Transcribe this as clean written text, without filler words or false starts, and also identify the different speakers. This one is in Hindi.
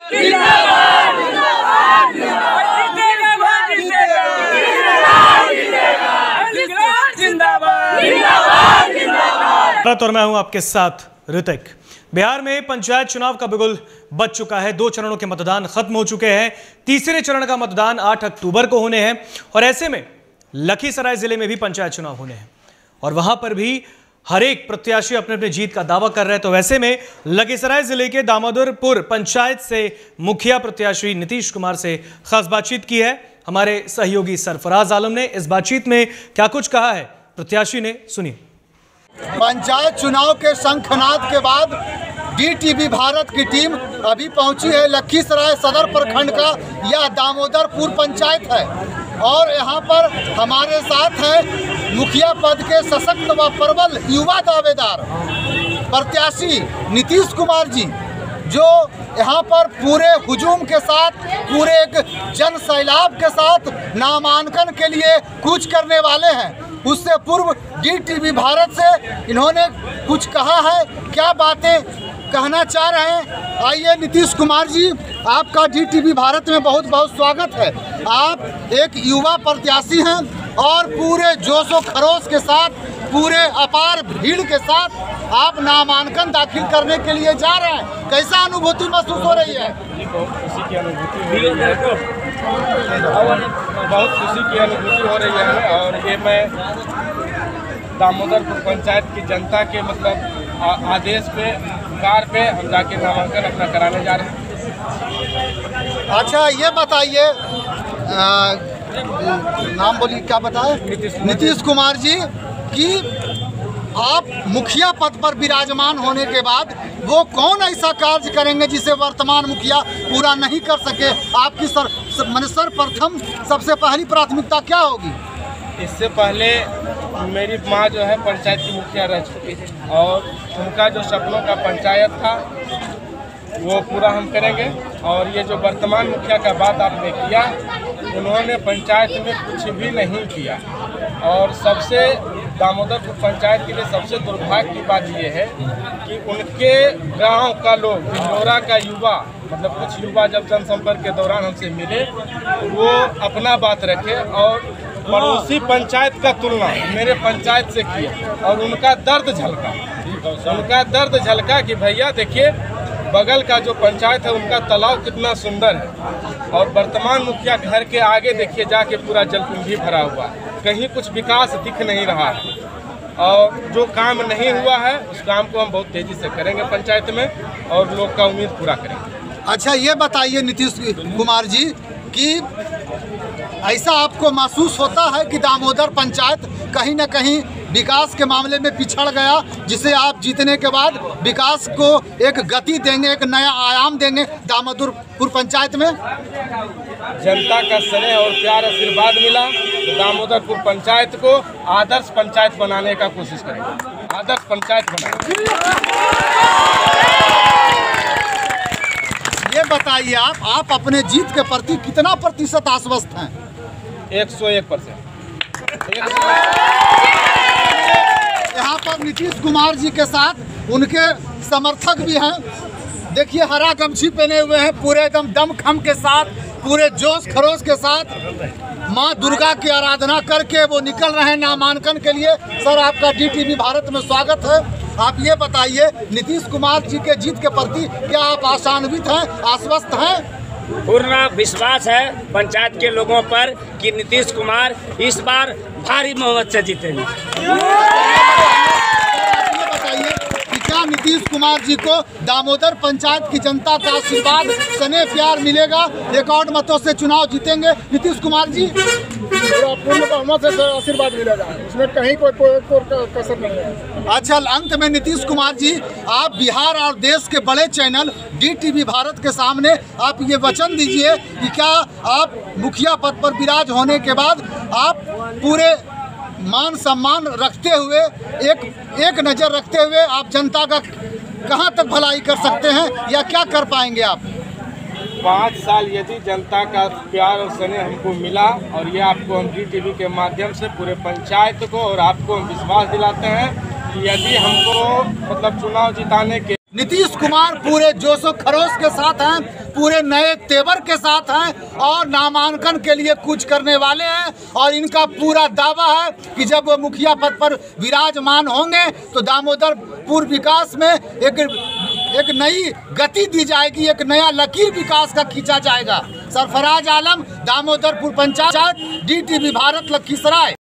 Speaker 1: और मैं हूं आपके साथ ऋतिक। बिहार में पंचायत चुनाव का बिगुल बज चुका है। 2 चरणों के मतदान खत्म हो चुके हैं। तीसरे चरण का मतदान 8 अक्टूबर को होने हैं और ऐसे में लखीसराय जिले में भी पंचायत चुनाव होने हैं और वहां पर भी हर एक प्रत्याशी अपने अपने जीत का दावा कर रहे हैं। तो वैसे में लखीसराय जिले के दामोदरपुर पंचायत से मुखिया प्रत्याशी नीतीश कुमार से खास बातचीत की है हमारे सहयोगी सरफराज आलम ने। इस बातचीत में क्या कुछ कहा है प्रत्याशी ने, सुनिए।
Speaker 2: पंचायत चुनाव के शंखनाद के बाद डीटीवी भारत की टीम अभी पहुंची है लखीसराय सदर प्रखंड का यह दामोदरपुर पंचायत है और यहां पर हमारे साथ हैं मुखिया पद के सशक्त व प्रबल युवा दावेदार प्रत्याशी नीतीश कुमार जी, जो यहाँ पर पूरे हुजूम के साथ, पूरे एक जन सैलाब के साथ नामांकन के लिए कूच करने वाले हैं। उससे पूर्व डीटीवी भारत से इन्होंने कुछ कहा है, क्या बातें कहना चाह रहे हैं। आइए नीतीश कुमार जी, आपका डीटीवी भारत में बहुत बहुत स्वागत है। आप एक युवा प्रत्याशी हैं और पूरे जोश व खरोश के साथ, पूरे अपार भीड़ के साथ आप नामांकन दाखिल करने के लिए जा रहे हैं। कैसा अनुभूति महसूस हो रही है?
Speaker 3: बहुत खुशी की अनुभूति हो रही है, बहुत खुशी की अनुभूति हो रही है और ये मैं दामोदरपुर पंचायत की जनता के मतलब आदेश पे, कार पे हम जाके नामांकन अपना कराने जा रहे हैं।
Speaker 2: अच्छा, ये बताइए, नाम बोलिए, क्या बताए? नीतीश कुमार जी कि आप मुखिया पद पर विराजमान होने के बाद वो कौन ऐसा कार्य करेंगे जिसे वर्तमान मुखिया पूरा नहीं कर सके? आपकी सर्वप्रथम सबसे पहली प्राथमिकता क्या होगी?
Speaker 3: इससे पहले मेरी माँ जो है पंचायत की मुखिया रह चुकी है और उनका जो सपनों का पंचायत था वो पूरा हम करेंगे। और ये जो वर्तमान मुखिया का बात आपने किया, उन्होंने पंचायत में कुछ भी नहीं किया और सबसे दामोदरपुर पंचायत के लिए सबसे दुर्भाग्य की बात ये है कि उनके गांव का लोग, बिजनौरा का युवा, मतलब कुछ युवा जब जनसंपर्क के दौरान हमसे मिले, वो अपना बात रखे और पड़ोसी पंचायत का तुलना मेरे पंचायत से किया और उनका दर्द झलका कि भैया देखिए बगल का जो पंचायत है उनका तालाब कितना सुंदर है और वर्तमान मुखिया घर के आगे देखिए जाके पूरा जलकुंभी भरा हुआ है, कहीं कुछ विकास दिख नहीं रहा है और जो काम नहीं हुआ है उस काम को हम बहुत तेजी से करेंगे पंचायत में और लोग का उम्मीद पूरा करेंगे।
Speaker 2: अच्छा, ये बताइए नीतीश कुमार जी कि ऐसा आपको महसूस होता है कि दामोदर पंचायत कहीं न कहीं विकास के मामले में पिछड़ गया, जिसे आप जीतने के बाद विकास को एक गति देंगे, एक नया आयाम देंगे दामोदरपुर पंचायत में?
Speaker 3: जनता का स्नेह और प्यार आशीर्वाद मिला तो दामोदरपुर पंचायत को आदर्श पंचायत बनाने का कोशिश करेंगे, आदर्श पंचायत बनाएंगे।
Speaker 2: ये बताइए, आप अपने जीत के प्रति कितना प्रतिशत आश्वस्त हैं?
Speaker 3: 101%।
Speaker 2: यहाँ पर नीतीश कुमार जी के साथ उनके समर्थक भी हैं। देखिए, हरा गमछी पहने हुए हैं, पूरे एकदम दमखम के साथ, पूरे जोश खरोश के साथ माँ दुर्गा की आराधना करके वो निकल रहे हैं नामांकन के लिए। सर, आपका डीटीवी भारत में स्वागत है। आप ये बताइए, नीतीश कुमार जी के जीत के प्रति क्या आप आशान्वित हैं, आश्वस्त हैं?
Speaker 4: पूर्ण विश्वास है पंचायत के लोगों पर कि नीतीश कुमार इस बार भारी बहुमत से जीतेंगे।
Speaker 2: ये बताइए कि क्या नीतीश कुमार जी को दामोदर पंचायत की जनता का आशीर्वाद, स्नेह, प्यार मिलेगा? रिकॉर्ड मतों से चुनाव जीतेंगे नीतीश कुमार जी?
Speaker 5: पूर्ण बहुमत से आशीर्वाद मिलेगा, इसमें कहीं कोई कसर नहीं है।
Speaker 2: अच्छा, अंत में नीतीश कुमार जी, आप बिहार और देश के बड़े चैनल डीटीवी भारत के सामने आप ये वचन दीजिए कि क्या आप मुखिया पद पर विराज होने के बाद आप पूरे मान सम्मान रखते हुए, एक नज़र रखते हुए आप जनता का कहां तक भलाई कर सकते हैं या क्या कर पाएंगे आप?
Speaker 3: 5 साल यदि जनता का प्यार और स्नेह हमको मिला और ये आपको हम डीटीवी के माध्यम से पूरे पंचायत को और आपको हम विश्वास दिलाते हैं कि यदि हमको मतलब चुनाव जिताने के
Speaker 2: नीतीश कुमार पूरे जोश व खरोश के साथ हैं, पूरे नए तेवर के साथ हैं और नामांकन के लिए कूच करने वाले हैं। और इनका पूरा दावा है कि जब वो मुखिया पद पर विराजमान होंगे तो दामोदरपुर विकास में एक नई गति दी जाएगी, एक नया लकीर विकास का खींचा जाएगा। सरफराज आलम, दामोदरपुर पंचायत, DTV भारत, लखीसराय।